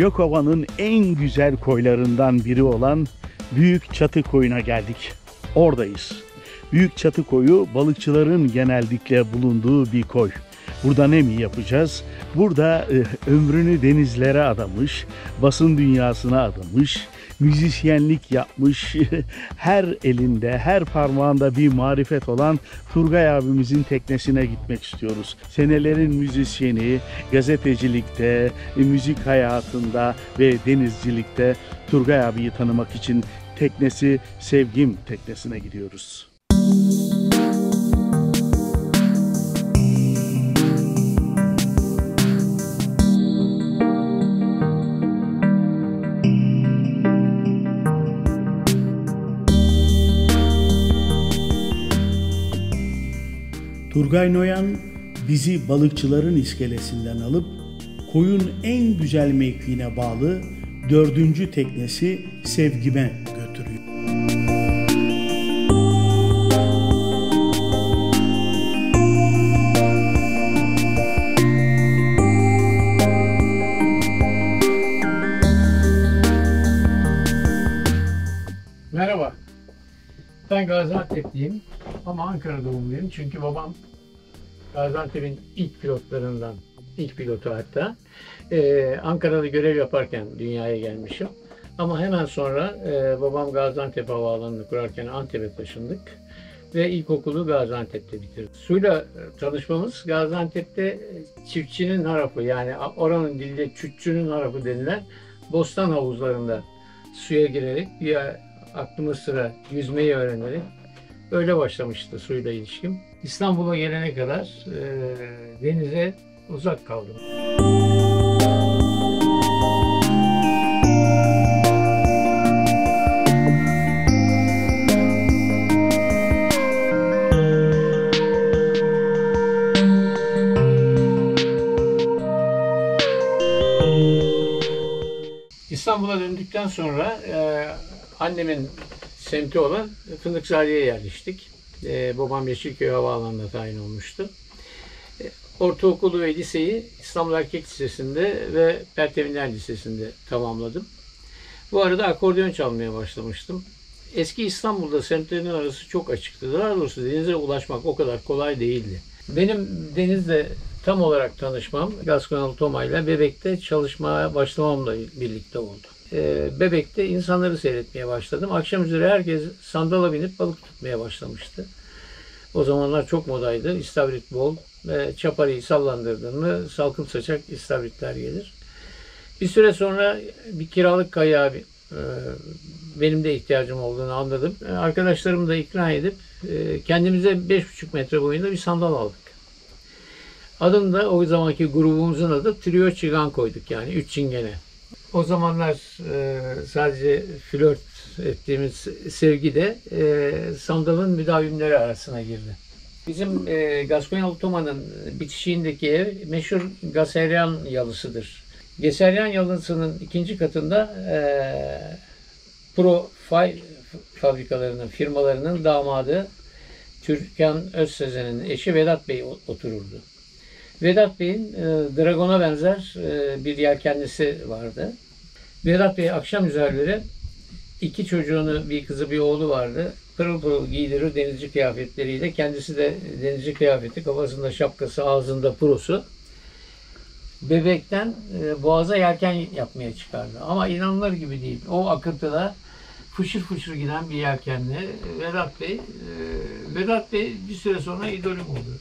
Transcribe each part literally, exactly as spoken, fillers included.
Gökova'nın en güzel koylarından biri olan Büyük Çatı Koyu'na geldik. Oradayız. Büyük Çatı Koyu balıkçıların genellikle bulunduğu bir koy. Burada ne mi yapacağız? Burada e, ömrünü denizlere adamış, basın dünyasına adamış, müzisyenlik yapmış, her elinde, her parmağında bir marifet olan Turgay abimizin teknesine gitmek istiyoruz. Senelerin müzisyeni, gazetecilikte, müzik hayatında ve denizcilikte Turgay abiyi tanımak için teknesi Sevgim teknesine gidiyoruz. Turgay Noyan bizi balıkçıların iskelesinden alıp koyun en güzel mevkiine bağlı dördüncü teknesi Sevgim'e götürüyor. Merhaba, ben Gaziantep'liyim ama Ankara doğumluyum çünkü babam Gaziantep'in ilk pilotlarından, ilk pilotu hatta. Ee, Ankara'da görev yaparken dünyaya gelmişim. Ama hemen sonra e, babam Gaziantep Havaalanı'nı kurarken Antep'e taşındık ve ilkokulu Gaziantep'te bitirdik. Suyla tanışmamız Gaziantep'te çiftçinin harapı, yani oranın dilinde çütçünün harapı denilen bostan havuzlarında suya girerek ya aklımız sıra yüzmeyi öğrenerek öyle başlamıştı suyla ilişkim. İstanbul'a gelene kadar e, denize uzak kaldım. İstanbul'a döndükten sonra e, annemin semti olan Fındıkzade'ye yerleştik. E, babam Yeşilköy Havaalanı'na tayin olmuştu. E, ortaokulu ve liseyi İstanbul Erkek Lisesi'nde ve Pertevinler Lisesi'nde tamamladım. Bu arada akordeon çalmaya başlamıştım. Eski İstanbul'da semtlerin arası çok açıktı. Daha doğrusu denize ulaşmak o kadar kolay değildi. Benim denizle tam olarak tanışmam Gaskonyalı Toma ile Bebek'te çalışmaya başlamamla birlikte oldu. Bebek'te insanları seyretmeye başladım. Akşam üzeri herkes sandala binip balık tutmaya başlamıştı. O zamanlar çok modaydı. İstavrit bol ve çaparıyı sallandırdın mı salkım saçak istavritler gelir. Bir süre sonra bir kiralık kayağı benim de ihtiyacım olduğunu anladım. Arkadaşlarımı da ikna edip kendimize beş buçuk metre boyunda bir sandal aldık. Adını da o zamanki grubumuzun adı Trio Çigan koyduk, yani üç çingene. O zamanlar e, sadece flört ettiğimiz sevgi de e, sandalın müdavimleri arasına girdi. Bizim e, Gaskonyalı Toma'nın bitişiğindeki ev meşhur Gaseryan Yalısı'dır. Gaseryan Yalısı'nın ikinci katında e, Pro Fay fabrikalarının, firmalarının damadı Türkan Özsezen'in eşi Vedat Bey otururdu. Vedat Bey'in e, Dragon'a benzer e, bir yelkenlisi vardı. Vedat Bey akşam üzerleri iki çocuğunu, bir kızı bir oğlu vardı. Pırıl pırıl giydirir denizci kıyafetleriyle. Kendisi de denizci kıyafeti, kafasında şapkası, ağzında purosu. Bebek'ten e, Boğaz'a yelken yapmaya çıkardı. Ama inanılır gibi değil. O akıntıda fışır fışır giden bir yelkenle Vedat Bey, e, Vedat Bey bir süre sonra idolüm oldu.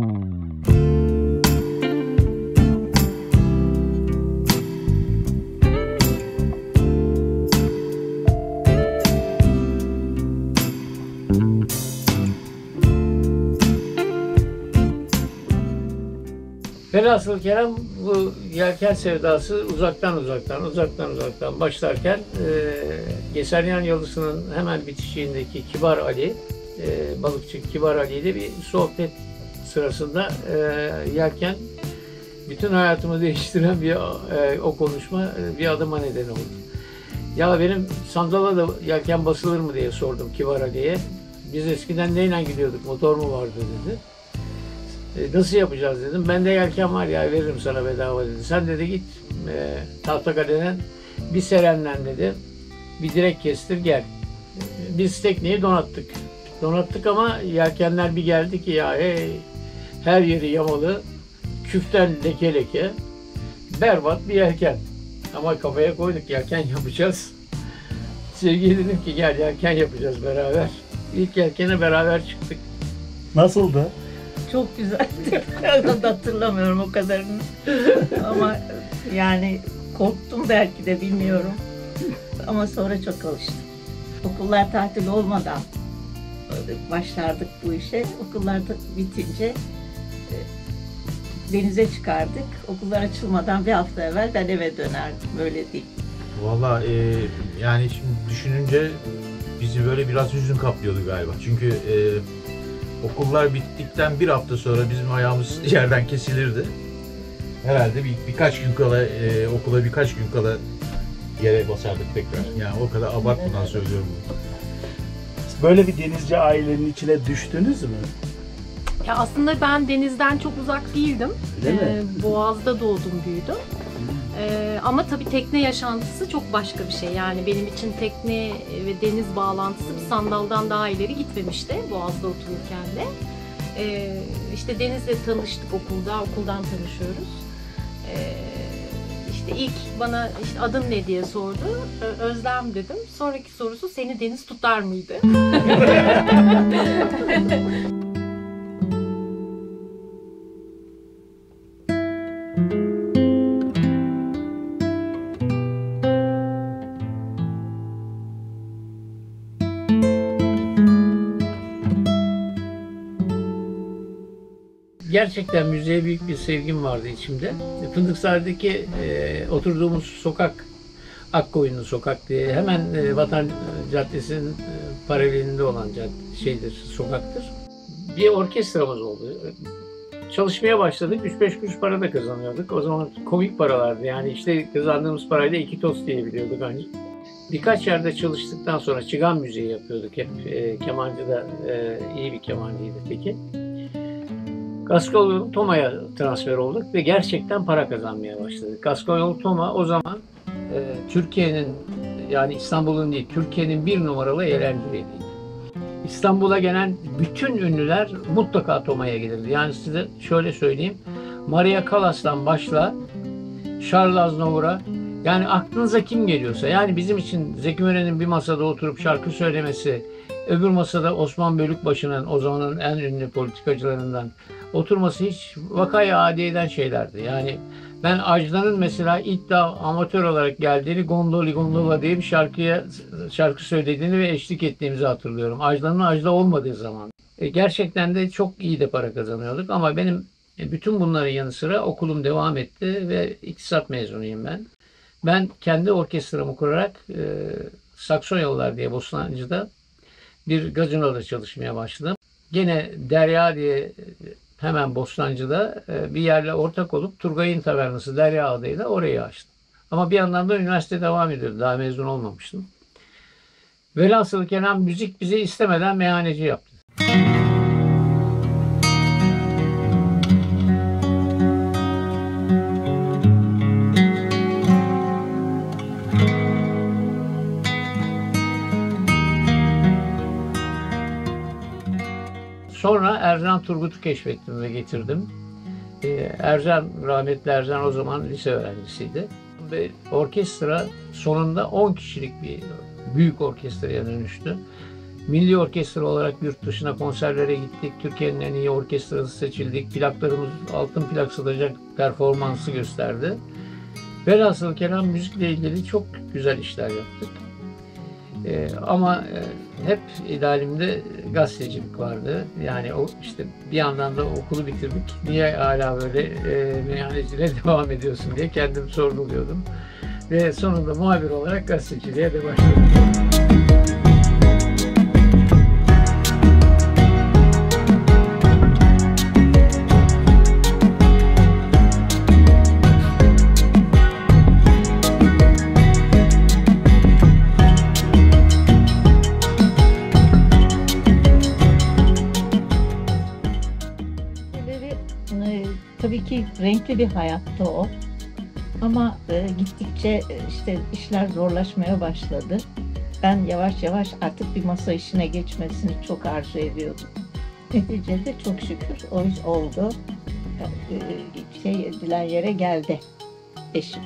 Velhasıl kelam bu yelken sevdası uzaktan uzaktan, uzaktan uzaktan başlarken e, Geseryan Yalısı'nın hemen bitişiğindeki Kibar Ali, e, balıkçı Kibar Ali ile bir sohbet sırasında e, yelken bütün hayatımı değiştiren bir e, o konuşma e, bir adıma neden oldu. Ya benim sandala da yelken basılır mı diye sordum Kibar Ali'ye. Biz eskiden neyle gidiyorduk, motor mu vardı dedi. E, nasıl yapacağız dedim. Bende yelken var ya, veririm sana bedava dedi. Sen dedi git e, Tahtakale'den bir serenlen dedi. Bir direk kestir gel. E, biz tekneyi donattık. Donattık ama yelkenler bir geldi ki ya hey, her yeri yamalı. Küften leke leke. Berbat bir yelken. Ama kafaya koyduk, yelken yapacağız. Sevgiye dedim ki gel yelken yapacağız beraber. İlk yelkene beraber çıktık. Nasıldı? Çok güzeldi. Ben de hatırlamıyorum o kadarını. Ama yani korktum belki de, bilmiyorum. Ama sonra çok alıştım. Okullar tatil olmadan başlardık bu işe. Okullar bitince e, denize çıkardık. Okullar açılmadan bir hafta evvel ben eve dönerdim. Böyle değil. Vallahi e, yani şimdi düşününce bizi böyle biraz hüzün kaplıyordu galiba. Çünkü e, okullar bittikten bir hafta sonra bizim ayağımız yerden kesilirdi. Herhalde bir, birkaç gün kala e, okula birkaç gün kala yere basardık tekrar. Yani o kadar abartmadan söylüyorum bunu. Böyle bir denizci ailenin içine düştünüz mü? Ya aslında ben denizden çok uzak değildim. Öyle mi? Ee, Boğaz'da doğdum, büyüdüm. Ee, ama tabii tekne yaşantısı çok başka bir şey. Yani benim için tekne ve deniz bağlantısı bir sandaldan daha ileri gitmemişti Boğaz'da otururken de. Ee, işte Deniz'le tanıştık okulda, okuldan tanışıyoruz. Ee, işte ilk bana işte adın ne diye sordu. Ee, Özlem dedim. Sonraki sorusu seni deniz tutar mıydı? Gerçekten müziğe büyük bir sevgim vardı içimde. Fındıkzade'deki e, oturduğumuz sokak, Akkoyunlu Sokak diye, hemen e, Vatan Caddesi'nin e, paralelinde olan cadde, şeydir, sokaktır. Bir orkestramız oldu. Çalışmaya başladık. üç beş kuruş para da kazanıyorduk. O zaman komik paralardı. Yani işte kazandığımız parayla iki tost diyebiliyorduk ancak. Birkaç yerde çalıştıktan sonra çıgan müziği yapıyorduk. Hep e, kemancı da e, iyi bir kemancıydı peki. Gaskolyolu Toma'ya transfer olduk ve gerçekten para kazanmaya başladık. Gaskolyolu Toma o zaman e, Türkiye'nin, yani İstanbul'un değil, Türkiye'nin bir numaralı eğlenceliydi. İstanbul'a gelen bütün ünlüler mutlaka Toma'ya gelirdi. Yani size şöyle söyleyeyim, Maria Callas'tan başla, Charles Aznavour'a, yani aklınıza kim geliyorsa, yani bizim için Zeki Müren'in bir masada oturup şarkı söylemesi, öbür masada Osman Bölükbaşı'nın, o zamanın en ünlü politikacılarından oturması hiç vakaya adiyeden şeylerdi. Yani ben Ajda'nın mesela ilk daha amatör olarak geldiğini, Gondoli Gondola diye bir şarkıya şarkı söylediğini ve eşlik ettiğimizi hatırlıyorum. Ajda'nın Ajda olmadığı zaman. E, gerçekten de çok iyi de para kazanıyorduk ama benim e, bütün bunların yanı sıra okulum devam etti ve iktisat mezunuyum ben. Ben kendi orkestramı kurarak e, Sakson Yollar diye Bostancı'da bir gazinoda çalışmaya başladım. Gene Derya diye hemen Bostancı'da bir yerle ortak olup Turgay'ın Tavernası Derya adıyla orayı açtım. Ama bir yandan da üniversite devam ediyordu. Daha mezun olmamıştım. Velhasılı kelam müzik bizi istemeden meyhaneci yaptı. Sonra Ercan Turgut'u keşfettim ve getirdim. Ee, Ercan, rahmetli Ercan o zaman lise öğrencisiydi. Ve orkestra sonunda on kişilik bir büyük orkestraya dönüştü. Milli orkestra olarak yurt dışına konserlere gittik. Türkiye'nin en iyi orkestrası seçildik. Plaklarımız altın plak satacak performansı gösterdi. Velhasıl kelam müzikle ilgili çok güzel işler yaptık. Ee, ama e, hep idealimde gazetecilik vardı. Yani o işte bir yandan da okulu bitirdik. Niye hala böyle e, meyhaneciliğe devam ediyorsun diye kendim sorguluyordum. Ve sonunda muhabir olarak gazeteciliğe de başladım. renkli bir hayattı o. Ama e, gittikçe e, işte işler zorlaşmaya başladı. Ben yavaş yavaş artık bir masa işine geçmesini çok arzu ediyordum. Neticede çok şükür o iş oldu. E, şey edilen yere geldi eşim.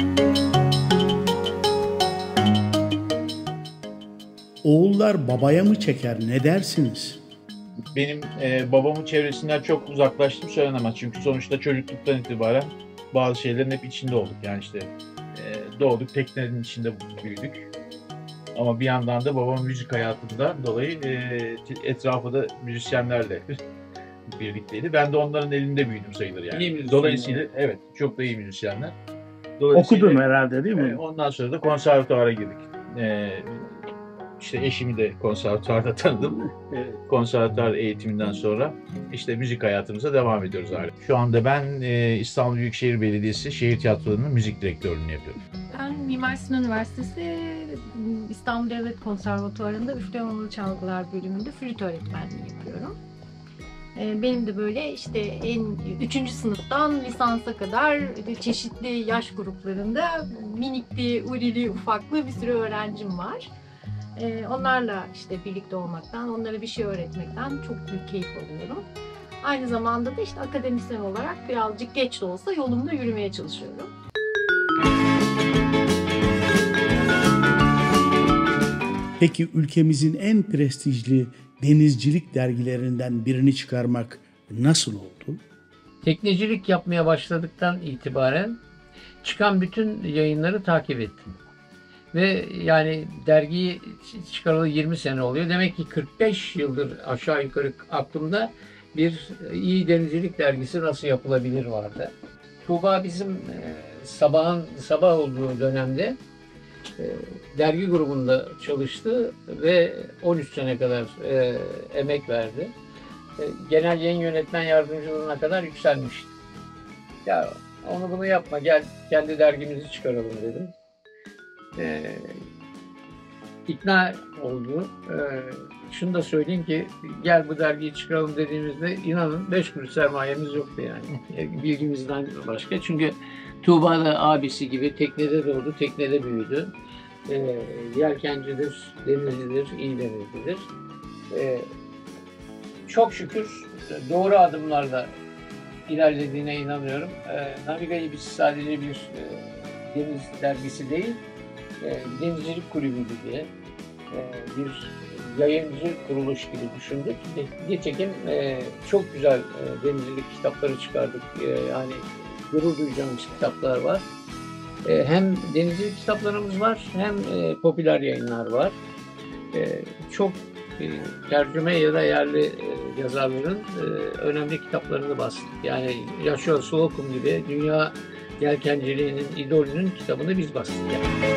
Oğullar babaya mı çeker, ne dersiniz? Benim e, babamın çevresinden çok uzaklaştım söylenemez. Çünkü sonuçta çocukluktan itibaren bazı şeylerin hep içinde olduk. Yani işte e, doğduk, teknenin içinde büyüdük. Ama bir yandan da babamın müzik hayatından dolayı e, etrafı da müzisyenlerle birlikteydi. Ben de onların elinde büyüdüm sayılır yani. İyi müzisyenler. Dolayısıyla evet, çok da iyi müzisyenler. Okudun herhalde değil mi? e, ondan sonra da konservatuvara girdik. E, işte eşimi de konservatuvarda tanıdım. Konservatuvar eğitiminden sonra işte müzik hayatımıza devam ediyoruz hala. Şu anda ben e, İstanbul Büyükşehir Belediyesi Şehir Tiyatroları'nın müzik direktörlüğünü yapıyorum. Ben Mimar Sinan Üniversitesi İstanbul Devlet Konservatuvarı'nda üflemeli çalgılar bölümünde flüt öğretmenliği yapıyorum. Ee, Benim de böyle işte en üçüncü sınıftan lisansa kadar çeşitli yaş gruplarında minikli, urili, ufaklı bir sürü öğrencim var. Ee, Onlarla işte birlikte olmaktan, onlara bir şey öğretmekten çok büyük keyif alıyorum. Aynı zamanda da işte akademisyen olarak birazcık geç de olsa yolumda yürümeye çalışıyorum. Peki ülkemizin en prestijli denizcilik dergilerinden birini çıkarmak nasıl oldu? Teknecilik yapmaya başladıktan itibaren çıkan bütün yayınları takip ettim. Ve yani dergiyi çıkaralı yirmi sene oluyor. Demek ki kırk beş yıldır aşağı yukarı aklımda bir iyi denizcilik dergisi nasıl yapılabilir vardı. Tuğba bizim e, sabahın sabah olduğu dönemde e, dergi grubunda çalıştı ve on üç sene kadar e, emek verdi. E, genel yayın yönetmen yardımcılığına kadar yükselmişti. Ya onu bunu yapma, gel kendi dergimizi çıkaralım dedim. E, ikna oldu. E, şunu da söyleyeyim ki gel bu dergiyi çıkaralım dediğimizde inanın beş kuruş sermayemiz yoktu yani. E, bilgimizden başka. Çünkü Tuğba da abisi gibi teknede doğdu, teknede büyüdü. E, yelkencidir, denizcidir, iyi denizcidir. E, çok şükür doğru adımlarla ilerlediğine inanıyorum. E, Naviga'yı biz sadece bir e, deniz dergisi değil, e, denizcilik kulübü gibi e, bir yayıncı kuruluş gibi düşündük. Nitekim e, çok güzel e, denizcilik kitapları çıkardık. E, yani gurur duyacağımız kitaplar var. E, hem denizcilik kitaplarımız var, hem e, popüler yayınlar var. E, çok e, tercüme ya da yerli e, yazarların e, önemli kitaplarını bastık. Yani Yaşar Slocum gibi dünya yelkenciliğinin idolünün kitabını biz bastık yani.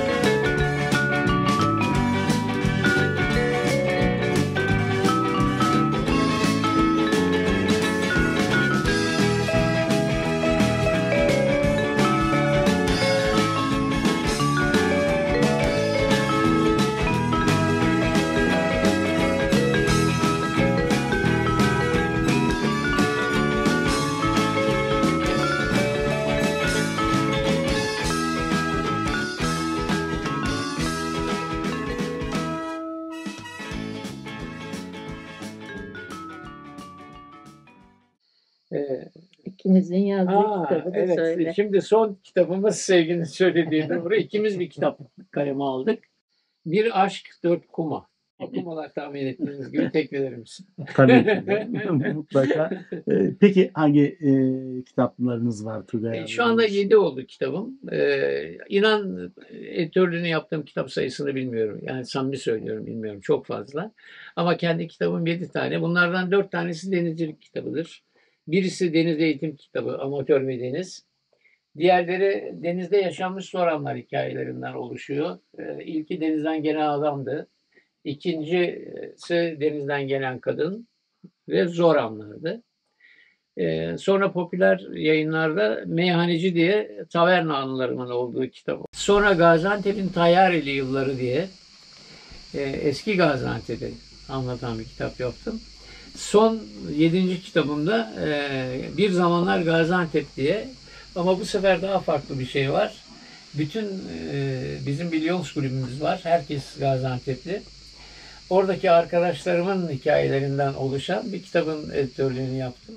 Ee, İkinizin yazdığı Aa, kitabı da evet. söyle. Şimdi son kitabımız sevginin söylediğinde buraya ikimiz bir kitap kaleme aldık. Bir Aşk Dört Kuma. Kumalar tahmin ettiğiniz gibi teknelerimiz. Tabii ki de, mutlaka. Ee, Peki hangi e, kitaplarınız var Tugay E, abi? Şu anda yedi oldu kitabım. Ee, inan editörlüğünü yaptığım kitap sayısını bilmiyorum. Yani samimi söylüyorum, bilmiyorum. Çok fazla. Ama kendi kitabım yedi tane. Bunlardan dört tanesi denizcilik kitabıdır. Birisi deniz eğitim kitabı, Amatör ve Deniz. Diğerleri denizde yaşanmış zor anlar hikayelerinden oluşuyor. Ee, ilki denizden gelen adamdı. İkincisi denizden gelen kadın ve zor anlardı. Ee, sonra popüler yayınlarda Meyhaneci diye taverna anılarımın olduğu kitap. Sonra Gaziantep'in Tayyareli yılları diye e, eski Gaziantep'i anlatan bir kitap yaptım. Son yedinci kitabımda e, Bir Zamanlar Gaziantep diye, ama bu sefer daha farklı bir şey var. Bütün e, bizim bir Lions kulübümüz var. Herkes Gaziantep'li. Oradaki arkadaşlarımın hikayelerinden oluşan bir kitabın editörlüğünü yaptım.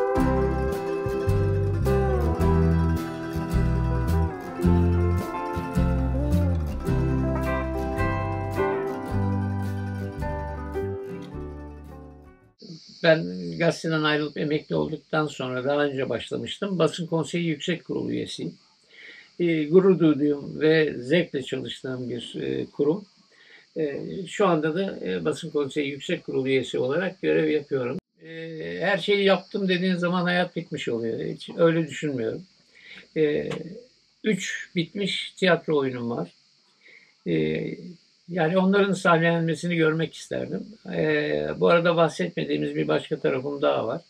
Ben gazeteden ayrılıp emekli olduktan sonra daha önce başlamıştım. Basın Konseyi Yüksek Kurulu üyesiyim. E, gurur duyduğum ve zevkle çalıştığım bir e, kurum. E, şu anda da e, Basın Konseyi Yüksek Kurulu üyesi olarak görev yapıyorum. E, her şeyi yaptım dediğin zaman hayat bitmiş oluyor. Hiç öyle düşünmüyorum. E, üç bitmiş tiyatro oyunum var. E, Yani onların sahnelenmesini görmek isterdim. Ee, bu arada bahsetmediğimiz bir başka tarafım daha var.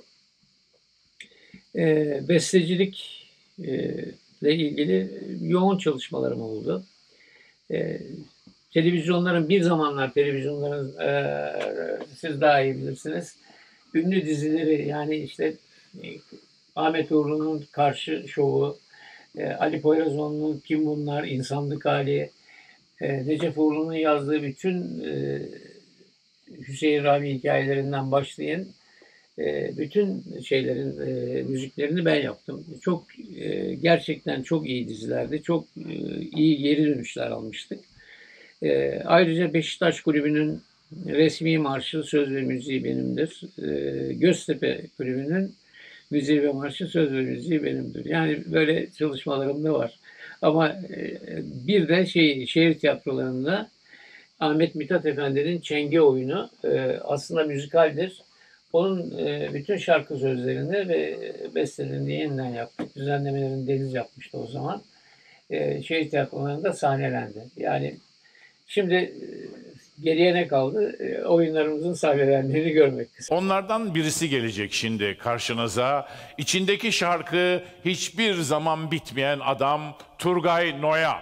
Ee, bestecilik e, ile ilgili yoğun çalışmalarım oldu. Ee, televizyonların, bir zamanlar televizyonların, e, siz daha iyi bilirsiniz, ünlü dizileri, yani işte e, Ahmet Uğurlu'nun Karşı Şovu, e, Ali Poyrazoğlu'nun Kim Bunlar, İnsanlık Hali, Necef Uğurlu'nun yazdığı bütün e, Hüseyin Rami hikayelerinden başlayan e, bütün şeylerin e, müziklerini ben yaptım. Çok e, gerçekten çok iyi dizilerdi. Çok e, iyi geri dönüşler almıştık. E, ayrıca Beşiktaş Kulübü'nün resmi marşı, söz ve müziği benimdir. E, Göztepe Kulübü'nün müziği ve marşı, söz ve müziği benimdir. Yani böyle çalışmalarım da var. Ama bir de şey, şehir tiyatrolarında Ahmet Mithat Efendi'nin Çenge oyunu aslında müzikaldir. Onun bütün şarkı sözlerini ve bestelerini yeniden yaptık. Düzenlemelerini Deniz yapmıştı o zaman. Şehir tiyatrolarında sahnelendi. Yani şimdi geriye ne kaldı? Oyunlarımızın sahnelendiğini görmek. Onlardan birisi gelecek şimdi karşınıza. İçindeki şarkı hiçbir zaman bitmeyen adam Turgay Noyan.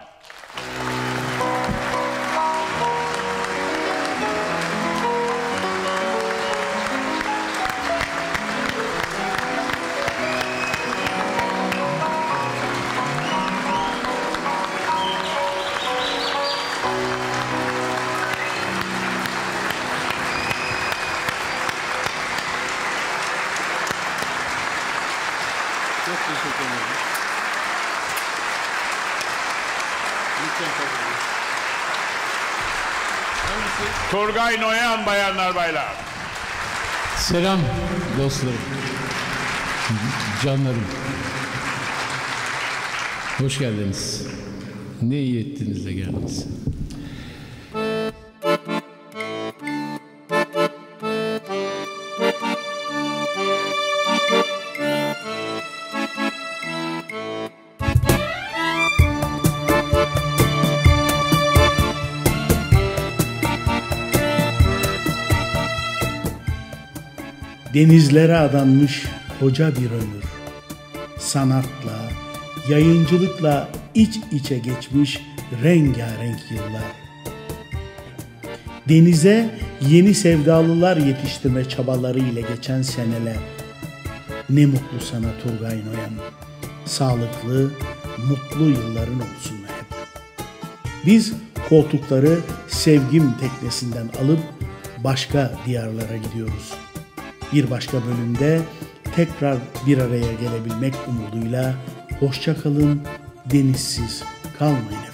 Çok teşekkür ederim. Lütfen kabul edin. Hangisi? Turgay Noyan bayanlar baylar. Selam dostlarım, canlarım. Hoş geldiniz. Ne iyi ettiniz de geldiniz. Denizlere adanmış koca bir ömür. Sanatla, yayıncılıkla iç içe geçmiş rengarenk yıllar. Denize yeni sevdalılar yetiştirme çabaları ile geçen seneler. Ne mutlu sana Turgay Noyan. Sağlıklı, mutlu yılların olsun hep. Biz koltukları Sevgim teknesinden alıp başka diyarlara gidiyoruz. Bir başka bölümde tekrar bir araya gelebilmek umuduyla hoşça kalın, denizsiz kalmayın efendim.